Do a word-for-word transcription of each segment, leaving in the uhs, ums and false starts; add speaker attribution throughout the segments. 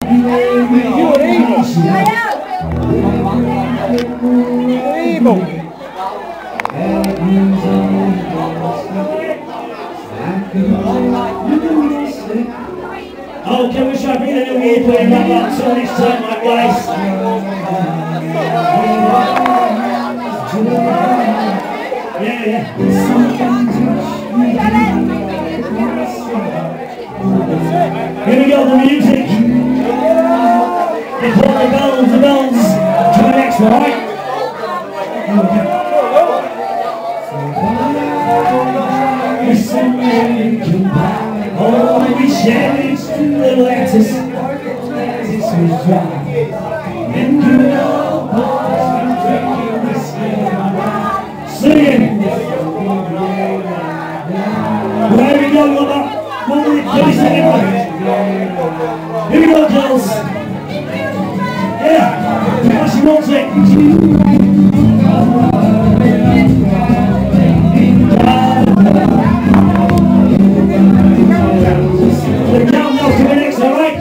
Speaker 1: Oh, can we try bringing a new gear playing that back so this time, my guys? Yeah, yeah. Here we go, the music. They put the bells, the bells to the next one, right? Listen, oh, we share each little lettuce. Lettuce was dry. And you know, boys, I'm drinking whiskey. Singing. There we go, Mother. Mother, please sing it. Here we go, girls. Yeah, how she wants it. The countdown's coming next, all right?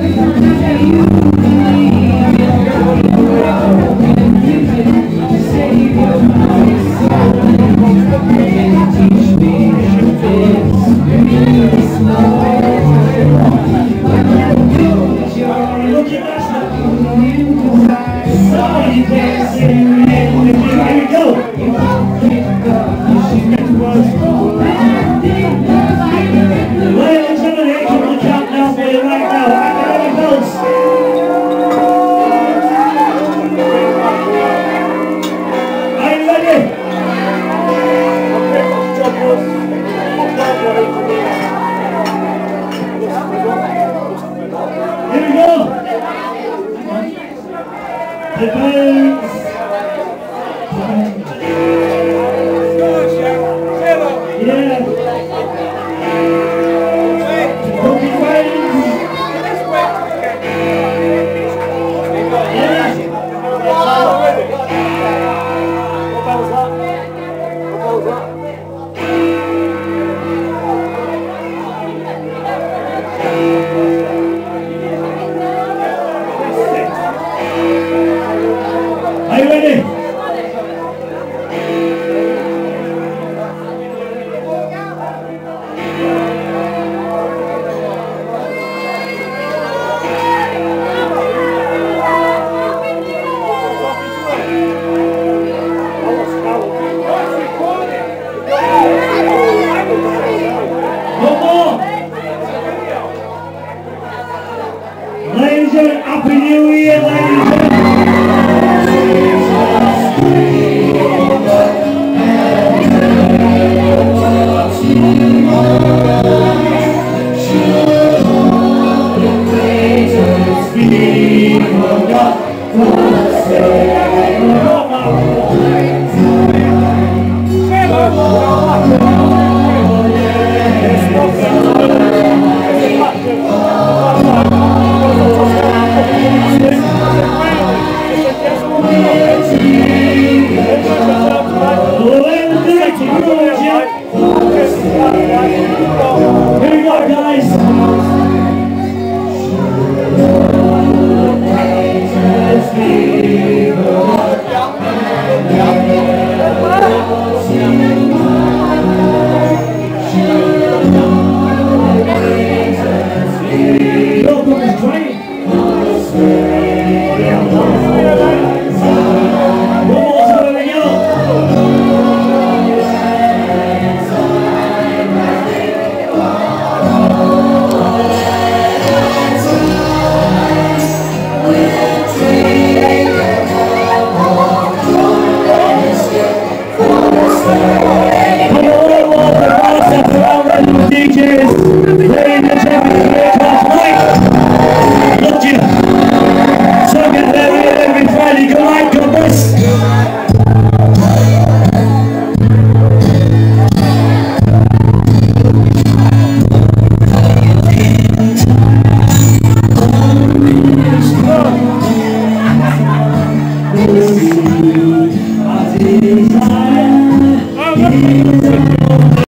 Speaker 1: The birds. Yeah. Broken waves. Yeah. What was that? What was that? Are you ready? One more. Ladies and gentlemen, Happy New Year, ladies and gentlemen.